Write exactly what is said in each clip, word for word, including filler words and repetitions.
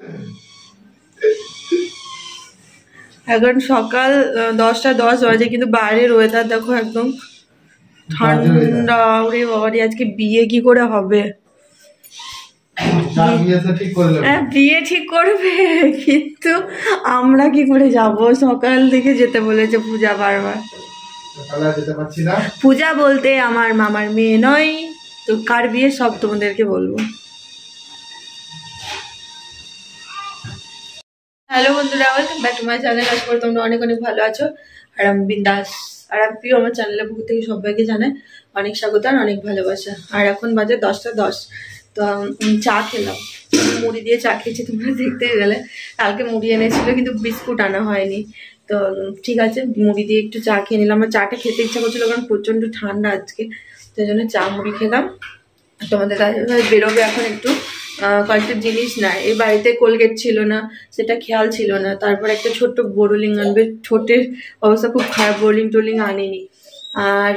এখন সকাল দশটা দশ বাজে, কিন্তু বাইরের ওয়েদার দেখো একদম ঠান্ডা। ওরে বাবারে, আজকে বিয়ে কি করে হবে? হ্যাঁ, বিয়ে ঠিক করবে, কিন্তু আমরা কি করে যাব? সকাল থেকে যেতে বলেছে পূজা বারবার। পূজা বলতে আমার মামার মেয়ে নয় তো, কার বিয়ে সব তোমাদেরকে বলবো। হ্যালো বন্ধুরা, welcome back to my channel. আশা করি তোমরা অনেক অনেক ভালো আছো। আর আমি বিন্দাস, আর আমি প্রিয় আমার চ্যানেলের পক্ষ থেকে সবাইকে জানাই অনেক স্বাগত আর অনেক ভালোবাসা। আর এখন বাজে দশটা দশ। তো চা খেলাম, মুড়ি দিয়ে চা খেয়েছি, তোমরা দেখতে গেলে। কালকে মুড়ি এনেছিল কিন্তু বিস্কুট আনা হয়নি, তো ঠিক আছে মুড়ি দিয়ে একটু চা খেয়ে নিলাম। আমার চাটা খেতে ইচ্ছা করছিল কারণ প্রচণ্ড ঠান্ডা আজকে, সেই জন্য চা মুড়ি খেলাম। তোমাদের কাছে বেরোবে এখন একটু কয়েকটা জিনিস না, এই বাড়িতে কোলগেট ছিল না, সেটা খেয়াল ছিল না। তারপর একটা ছোট্ট বোরোলিং আনবে, ঠোঁটের অবস্থা খুব খারাপ, বোরোলিং টোলিং আনেনি। আর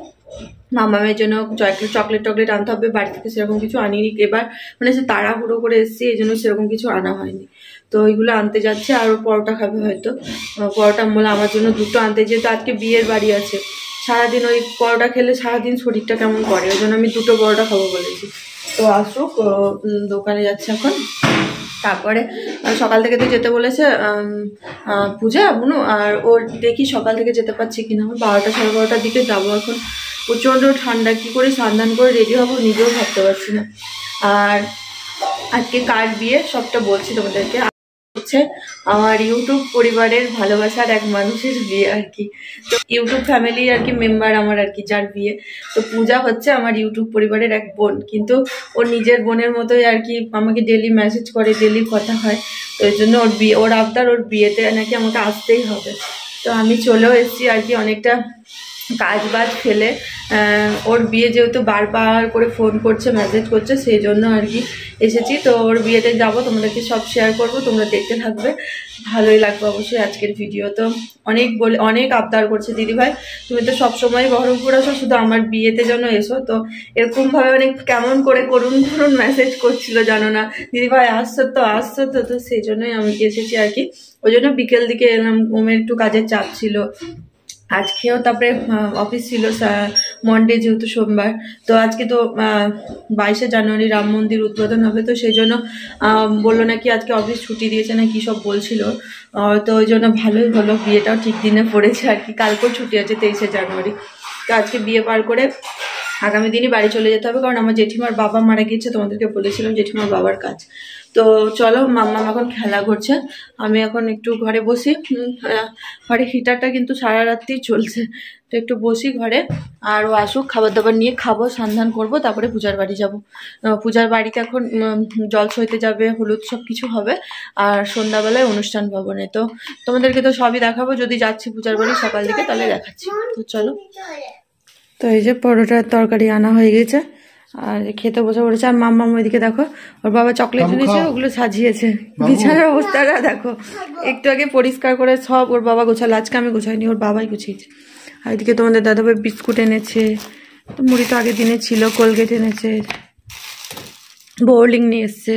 মামামের জন্য চকলেট টকলেট আনতে হবে, বাড়ি থেকে সেরকম কিছু আনিনি এবার, মানে সে তাড়াহুড়ো করে এসেছি, এই জন্য সেরকম কিছু আনা হয়নি। তো ওইগুলো আনতে যাচ্ছে। আর পরোটা খাবে হয়তো, পরোটা বলে আমার জন্য দুটো আনতে, যেহেতু আজকে বিয়ের বাড়ি আছে। সারাদিন ওই পরোটা খেলে সারাদিন শরীরটা কেমন করে, ওই জন্য আমি দুটো পরোটা খাবো বলেছি। তো আসুক, দোকানে যাচ্ছে এখন। তারপরে সকাল থেকে তো যেতে বলেছে পূজা বুনু, আর ওর দেখি সকাল থেকে যেতে পারছি কিনা। আমার বারোটা সাড়ে বারোটার দিকে যাবো। এখন প্রচণ্ড ঠান্ডা, কি করে স্নান করে রেডি হবো নিজেও ভাবতে পারছি না। আর আজকে কার বিয়ে সবটা বলছি তোমাদেরকে। হচ্ছে আমার ইউটিউব পরিবারের ভালোবাসার এক মানুষের বিয়ে আর কি। তো ইউটিউব ফ্যামিলি আর কি মেম্বার আমার আর কি, যার বিয়ে। তো পূজা হচ্ছে আমার ইউটিউব পরিবারের এক বোন, কিন্তু ওর নিজের বোনের মতোই আর কি, আমাকে ডেলি মেসেজ করে, ডেলি কথা হয়। তো ওই জন্য ওর বিয়ে, ওর আবদার, ওর বিয়েতে নাকি আমাকে আসতেই হবে। তো আমি চলেও এসেছি আর কি, অনেকটা কাজ বাজ ফেলে। ওর বিয়ে যেহেতু বারবার করে ফোন করছে, মেসেজ করছে, সেই জন্য আর কি এসেছি। তো ওর বিয়েতে যাবো, তোমাদেরকে সব শেয়ার করবো, তোমরা দেখতে থাকবে, ভালোই লাগবে অবশ্যই আজকের ভিডিও। তো অনেক বলে অনেক আবদার করছে, দিদিভাই তুমি তো সবসময় বহরমপুর আসো, শুধু আমার বিয়েতে যেন এসো। তো এরকমভাবে অনেক কেমন করে করুন ধরুন মেসেজ করছিল, জানো না দিদিভাই আসছো তো আসছো তো। তো সেই জন্যই আমি এসেছি আর কি। ওই জন্য বিকেল দিকে এলাম, ওমের একটু কাজের চাপ ছিল আজকেও। তারপরে অফিস ছিল মন্ডে, যেহেতু সোমবার। তো আজকে তো বাইশে জানুয়ারি রাম মন্দির উদ্বোধন হবে, তো সেই জন্য বললো নাকি আজকে অফিস ছুটি দিয়েছে না কি সব বলছিল। তো ওই জন্য ভালোই হলো, বিয়েটাও ঠিক দিনে পড়েছে আর কি। কালকেও ছুটি আছে তেইশে জানুয়ারি। তো আজকে বিয়ে পার করে আগামী দিনই বাড়ি চলে যেতে হবে, কারণ আমার জেঠিমার বাবা মারা গিয়েছে, তোমাদেরকে বলেছিলাম জেঠিমার বাবার কাজ। তো চলো, মাম্মা এখন খেলা করছে, আমি এখন একটু ঘরে বসি। ঘরে হিটারটা কিন্তু সারা রাত্রি চলছে, তো একটু বসি ঘরে। আর ও আসুক, খাবার দাবার নিয়ে খাবো, স্নান করবো, তারপরে পূজার বাড়ি যাব। পূজার বাড়িতে এখন জল সইতে যাবে, হলুদ সব কিছু হবে, আর সন্ধ্যাবেলায় অনুষ্ঠান ভবনে। তো তোমাদেরকে তো সবই দেখাবো, যদি যাচ্ছি পূজার বাড়ি সকাল দিকে তাহলে দেখাচ্ছি। তো চলো। তো এই যে পরোটার তরকারি আনা হয়ে গেছে, আর খেতে বসে পড়েছে। আর মাম্মা ওইদিকে দেখো, ওর বাবা চকলেট এনেছে, ওগুলো সাজিয়েছে। বিছানার অবস্থাটা দেখো, একটু আগে পরিষ্কার করে সব ওর বাবা গোছালো, আজকে আমি গোছাইনি, ওর বাবাই গুছিয়েছে। আর এদিকে তোমাদের দাদাভাই বিস্কুট এনেছে, তো মুড়ি তো আগের দিনে ছিল, কোলগেট এনেছে, বোরলিং নিয়ে এসছে।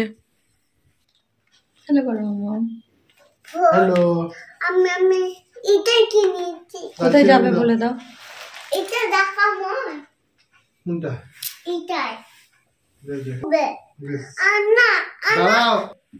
হ্যালো করো মাম্মা। হ্যালো, আমি আমি এটা কিনেছি। কোথায় যাবে বলে দাও। এটা দেখাবো, কোনটা? এটা বে আন্না দাও।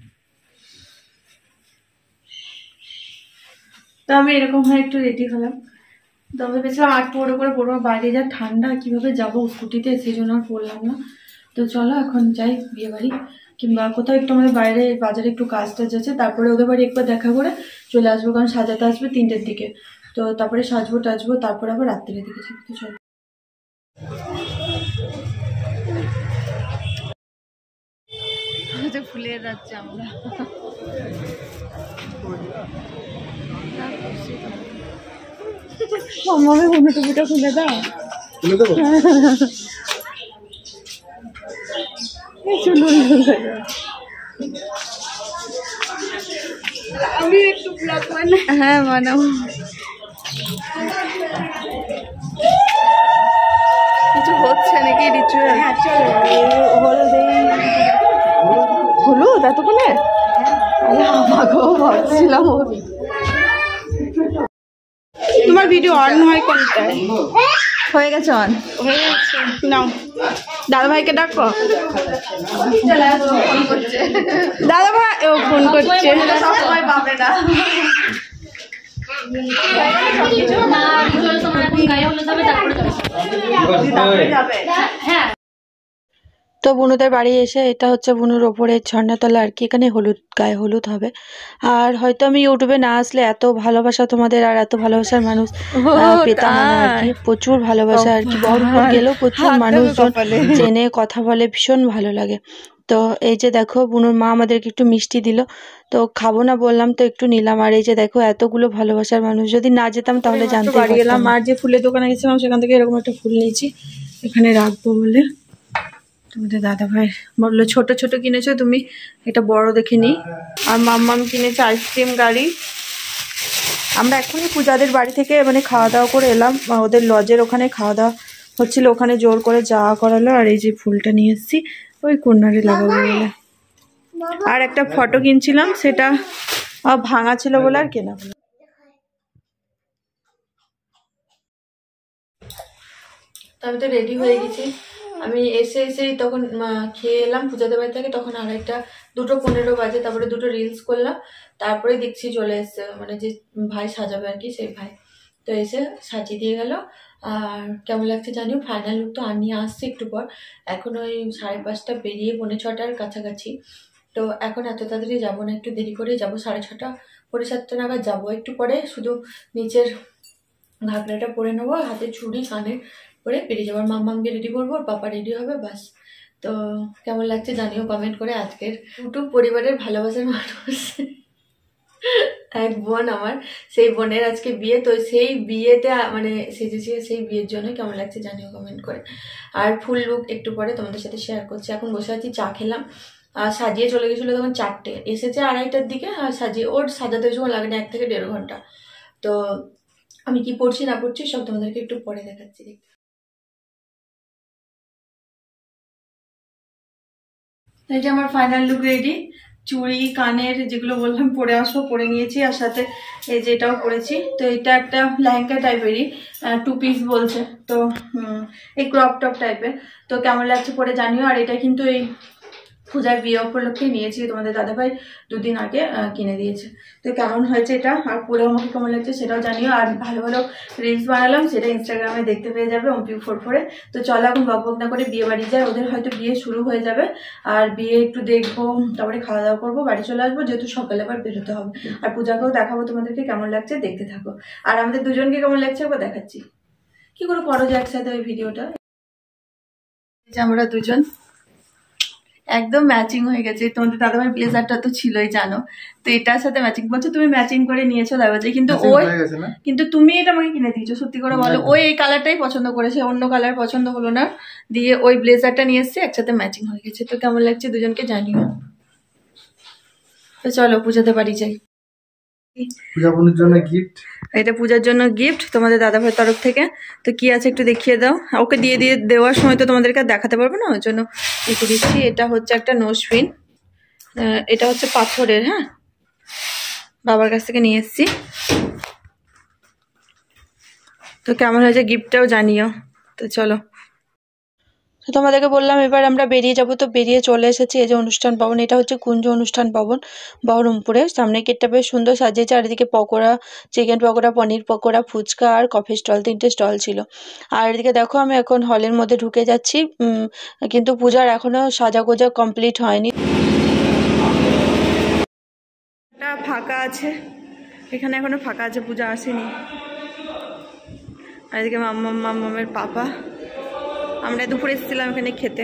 তো আমি এরকম হয় একটু রেডি হলাম। তো আমি ভেবেছিলাম আট পরে করে পড়বো, বাইরে যা ঠান্ডা, কিভাবে যাবো স্কুটিতে, সেই জন্য আর পড়লাম না। তো চলো এখন যাই বিয়ে বাড়ি, কিংবা কোথাও একটু আমাদের বাইরে বাজারে একটু কাজ টাজ আছে, তারপরে ওদের বাড়ি একবার দেখা করে চলে আসবো, কারণ সাজাতে আসবে তিনটের দিকে। তো তারপরে সাজবো টাজবো, তারপরে আবার রাত্রির দিকে যাবো। তো চলো, ফুলে যাচ্ছে আমরা। মামাকে কোনো টুপিটা খুলে দাও, খুলে দেবো। আমি একটু ব্লগ বানাই। হ্যাঁ বানাও। কিছু হচ্ছে নাকি রিচুয়াল? হ্যাঁ চলো, হলুদ হলুদ এতক্ষণে আমাকেও ভাবছিলাম তোমার ভিডিও অন হয় কোনটায়? হয়ে গেছে অন, হয়ে গেছে। নাও দাদা ভাইকে ডাকো। দাদা ভাই ও ফোন করছে, সবসময় পাবে না। তো বুনুদের বাড়ি এসে, এটা হচ্ছে বুনুর ওপরের ঝর্ণাতলা আর কি, এখানে হলুদ গায়ে হলুদ হবে। আর হয়তো আমি ইউটিউবে না আসলে এত ভালোবাসা তোমাদের আর এত ভালোবাসার মানুষ পেতাম না আর কি, প্রচুর ভালোবাসা আর কি। বহরমপুর গেলেও প্রচুর মানুষজন চেনে, কথা বলে, ভীষণ ভালো লাগে। তো এই যে দেখো বুনুর মা আমাদেরকে একটু মিষ্টি দিল, তো খাবো না বললাম তো একটু নিলাম। আর এই যে দেখো এতগুলো ভালোবাসার মানুষ, যদি না যেতাম তাহলে জানতে পারি গেলাম। আর যে ফুলের দোকানে গেছিলাম সেখান থেকে এরকম একটা ফুল নিয়েছি, এখানে রাখবো বলে। তোমাদের দাদা ভাই বললো ছোট ছোট কিনেছো তুমি, এটা বড় দেখে নি। আর মাম্মাম কিনেছে আইসক্রিম গাড়ি। আমরা এখনই পূজাদের বাড়ি থেকে মানে খাওয়া দাওয়া করে এলাম, ওদের লজের ওখানে খাওয়া দাওয়া হচ্ছিল, ওখানে জোর করে যাওয়া করালো। আর এই যে ফুলটা নিয়ে এসেছি ওই কর্নারে লাগাবো বলে। আর একটা ফটো কিনছিলাম, সেটা ভাঙা ছিল বলে আর কেনা হলো। আমি তো রেডি হয়ে গেছি। আমি এসে এসেই তখন খেয়ে এলাম পূজাদের বাড়ি থেকে, তখন আড়াইটা দুটো পনেরো বাজে। তারপরে দুটো রিলস করলাম, তারপরে দেখছি চলে এসছে মানে যে ভাই সাজাবে আর কি, সেই ভাই তো এসে সাজিয়ে দিয়ে গেল। আর কেমন লাগছে জানিও। ফাইনাল লুক তো আনিয়ে আসছে একটু পর, এখন ওই সাড়ে পাঁচটা বেরিয়ে পৌনে ছটার কাছাকাছি। তো এখন এত তাড়াতাড়ি যাবো না, একটু দেরি করেই যাবো, সাড়ে ছটা পৌনে সাতটা নাগাদ যাবো। একটু পরে শুধু নিচের ঘাগড়াটা পরে নেবো, হাতে চুড়ি কানে পরে বেরিয়ে যাবো। আর মাম্মামকে রেডি করবো, ওর পাপা রেডি হবে, বাস। তো কেমন লাগছে জানিও কমেন্ট করে। আজকের ইউটিউব পরিবারের ভালোবাসার মানুষ এক বোন আমার, সেই বোনের আজকে বিয়ে, তো সেই বিয়েতে মানে সেজেছি, সেই বিয়ের জন্য কেমন লাগছে জানিও কমেন্ট করে। আর ফুল লুক একটু পরে তোমাদের সাথে শেয়ার করছি। এখন বসে আছি, চা খেলাম, আর সাজিয়ে চলে গেছিলো তখন চারটে, এসেছে আড়াইটার দিকে। আর সাজিয়ে ওর সাজাতে সময় লাগে না, এক থেকে দেড় ঘন্টা। তো আমি কি পড়ছি না পড়ছি সব তোমাদেরকে একটু পরে দেখাচ্ছি। এই যে আমার ফাইনাল লুক রেডি, চুড়ি কানের যেগুলো বললাম পরে আসবো পরে নিয়েছি, আর সাথে এই যে এটাও পরেছি। তো এটা একটা লেহেঙ্গা টাইপেরই, টু পিস বলছে, তো এই ক্রপ টপ টাইপের। তো কেমন লাগছে পরে জানিও। আর এটা কিন্তু এই পূজার বিয়ে উপলক্ষে নিয়েছি, তোমাদের দাদাভাই দুদিন আগে কিনে দিয়েছে। তো কেমন হয়েছে এটা আর পরে আমাকে কেমন লাগছে সেটাও জানিও। আর ভালো ভালো রিলস বানালাম, সেটা ইনস্টাগ্রামে দেখতে পেয়ে যাবে অম্পিউ ফোর ফোরে। তো চলো এখন বক বক না করে বিয়ে বাড়ি যায়, ওদের হয়তো বিয়ে শুরু হয়ে যাবে। আর বিয়ে একটু দেখবো, তারপরে খাওয়া দাওয়া করবো, বাড়ি চলে আসবো, যেহেতু সকালে আবার বেরোতে হবে। আর পূজাকেও দেখাবো তোমাদেরকে কেমন লাগছে, দেখতে থাকো। আর আমাদের দুজনকে কেমন লাগছে একবার দেখাচ্ছি। কি করে করো যে একসাথে ওই ভিডিওটা। আমরা দুজন একদম ম্যাচিং হয়ে গেছে। তোমাদের দাদাভাই ব্লেজারটা তো ছিলই জানো, তো এটার সাথে ম্যাচিং বলছো, তুমি ম্যাচিং করে নিয়েছো দাদাভাই, কিন্তু ওই কিন্তু তুমি এটা আমাকে কিনে দিয়েছো, সত্যি করে বলো। ওই এই কালারটাই পছন্দ করেছে, অন্য কালার পছন্দ হলো না, দিয়ে ওই ব্লেজারটা নিয়ে এসছে, একসাথে ম্যাচিং হয়ে গেছে। তো কেমন লাগছে দুজনকে জানিও। তো চলো পূজাতে বাড়ি যাই। পূজা বোনের জন্য গিফট, এটা পূজার জন্য গিফট তোমাদের দাদাভাইয়ের তরফ থেকে। তো কি আছে একটু দেখিয়ে দাও। ওকে দিয়ে দিয়ে দেওয়ার সময় তো তোমাদেরকে দেখাতে পারবো না, ওই জন্য একটু দিচ্ছি। এটা হচ্ছে একটা নোজপিন, এটা হচ্ছে পাথরের, হ্যাঁ বাবার কাছ থেকে নিয়ে এসেছি। তো কেমন হয়েছে গিফটটাও জানিও। তো চলো, তো তোমাদেরকে বললাম এবার আমরা বেরিয়ে যাব। তো বেরিয়ে চলে এসেছি এই যে অনুষ্ঠান ভবন, এটা হচ্ছে কুঞ্জ অনুষ্ঠান ভবন বহরমপুরের সামনে। গেটটা বেশ সুন্দর সাজিয়েছে, আর এদিকে পকোড়া, চিকেন পকোড়া, পনির পকোড়া, ফুচকা আর কফি স্টল, তিনটে স্টল ছিল। আর এদিকে দেখো আমি এখন হলের মধ্যে ঢুকে যাচ্ছি, কিন্তু পূজার এখনো সাজাগোজা কমপ্লিট হয়নি। ফাঁকা আছে, এখানে এখনো ফাঁকা আছে, পূজা আসেনি। আর এদিকে মাম্মাম মাম্মামের পাপা, আমরা দুপুরে এসেছিলাম এখানে খেতে।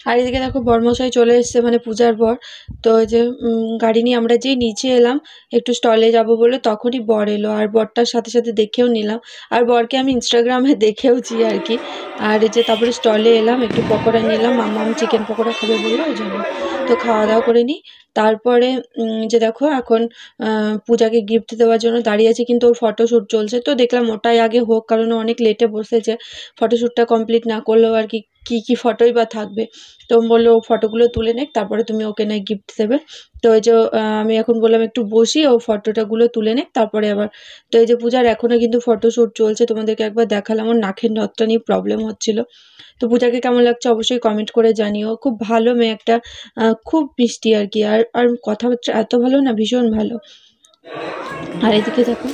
আর এদিকে দেখো বরমশাই চলে এসছে মানে পূজার পর। তো ওই যে গাড়ি নিয়ে আমরা যেই নিচে এলাম একটু স্টলে যাব বলে তখনই বর এলো, আর বরটার সাথে সাথে দেখেও নিলাম, আর বরকে আমি ইনস্টাগ্রামে দেখেওছি আর কি। আর এই যে তারপরে স্টলে এলাম, একটু পকোড়া নিলাম, মাম্মা আমি চিকেন পকোড়া খাবে বললো ওই জন্য। তো খাওয়া দাওয়া করে নিই। তারপরে যে দেখো এখন পূজাকে গিফট দেওয়ার জন্য দাঁড়িয়ে আছি, কিন্তু ওর ফটোশ্যুট চলছে। তো দেখলাম ওটাই আগে হোক, কারণ অনেক লেটে বসেছে, ফটোশ্যুটটা কমপ্লিট না করলেও আর কি কী কী ফটোই বা থাকবে। তো বললো ফটোগুলো তুলে নে, তারপরে তুমি ওকে না গিফট দেবে। তো এই যে আমি এখন বললাম একটু বসি, ও ফটোটাগুলো তুলে নে তারপরে আবার। তো এই যে পূজার এখনও কিন্তু ফটোশ্যুট চলছে, তোমাদেরকে একবার দেখালাম। ওর নাকের নথটা নিয়ে প্রবলেম হচ্ছিল। তো পূজাকে কেমন লাগছে অবশ্যই কমেন্ট করে জানিও। খুব ভালো মেয়ে একটা, খুব মিষ্টি আর কি, আর আর কথাবার্তা এত ভালো না, ভীষণ ভালো। আর এদিকে দেখো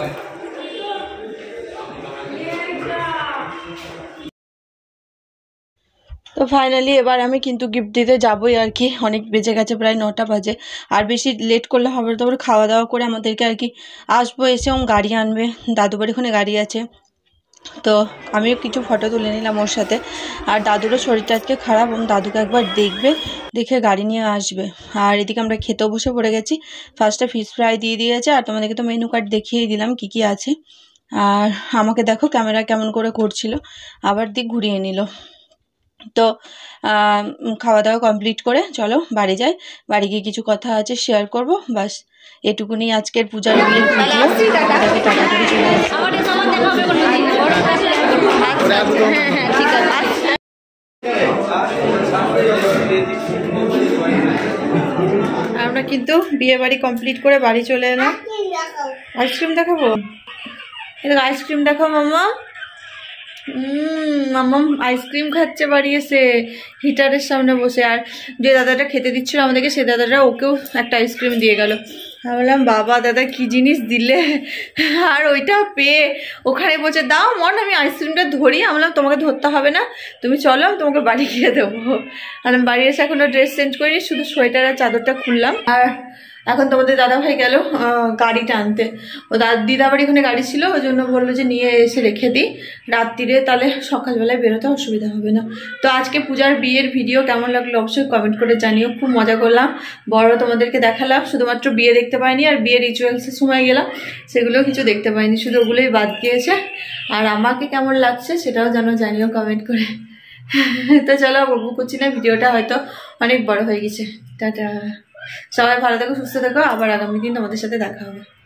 তো ফাইনালি এবার আমি কিন্তু গিফট দিতে যাবোই আর কি, অনেক বেজে গেছে, প্রায় নটা বাজে। আর বেশি লেট করলে হবে, তারপরে খাওয়া দাওয়া করে আমাদেরকে আর কি আসবো, এসে ও গাড়ি আনবে, দাদু বাড়ি ওখানে গাড়ি আছে। তো আমিও কিছু ফটো তুলে নিলাম ওর সাথে। আর দাদুরও শরীরটা আজকে খারাপ, এবং দাদুকে একবার দেখবে, দেখে গাড়ি নিয়ে আসবে। আর এদিকে আমরা খেতেও বসে পড়ে গেছি। ফার্স্টে ফিশ ফ্রাই দিয়ে দিয়েছে, আর তোমাদেরকে তো মেনু কার্ড দেখিয়েই দিলাম কী কী আছে। আর আমাকে দেখো ক্যামেরা কেমন করে করছিল, আবার দিক ঘুরিয়ে নিল। তো খাওয়া দাওয়া কমপ্লিট করে চলো বাড়ি যাই, বাড়ি গিয়ে কিছু কথা আছে শেয়ার করব, বাস এটুকুনি আজকের পূজার বিয়ের ভিডিও। তাকে টাটা করে চলে আসি। আমরা কিন্তু বিয়ে বাড়ি কমপ্লিট করে বাড়ি চলে এলাম। আইসক্রিম দেখাবো, এটা আইসক্রিম দেখাও মাম্মা। হুম মাম্মাম আইসক্রিম খাচ্ছে বাড়ি এসে হিটারের সামনে বসে। আর যে দাদাটা খেতে দিচ্ছিল আমাদেরকে, সে দাদাটা ওকেও একটা আইসক্রিম দিয়ে গেল। আমি বললাম বাবা দাদা কি জিনিস দিলে। আর ওইটা পেয়ে ওখানে বলছে দাও মন আমি আইসক্রিমটা ধরি। আমি বললাম তোমাকে ধরতে হবে না, তুমি চলো আমি তোমাকে বাড়ি গিয়ে দেবো। আর আমি বাড়ি এসে এখনো ড্রেস চেঞ্জ করিনি, শুধু সোয়েটার আর চাদরটা খুললাম। আর এখন তোমাদের দাদাভাই গেল গাড়িটা আনতে। ও দিদা বাড়ি ওখানে গাড়ি ছিল, ওই জন্য বললো যে নিয়ে এসে রেখে দিই রাত্রিরে, তাহলে সকালবেলায় বেরোতে অসুবিধা হবে না। তো আজকে পূজার বিয়ের ভিডিও কেমন লাগলো অবশ্যই কমেন্ট করে জানিও। খুব মজা করলাম, বড় তোমাদেরকে দেখালাম, শুধুমাত্র বিয়ে দেখতে পাইনি, আর বিয়ের রিচুয়ালসের সময় গেলাম সেগুলোও কিছু দেখতে পাইনি, শুধু ওগুলোই বাদ গিয়েছে। আর আমাকে কেমন লাগছে সেটাও যেন জানিও কমেন্ট করে। তো চলো বকবু করছি না, ভিডিওটা হয়তো অনেক বড় হয়ে গেছে। টাটা, সবাই ভালো থেকো, সুস্থ থেকো, আবার আগামী দিন তোমাদের সাথে দেখা হবে।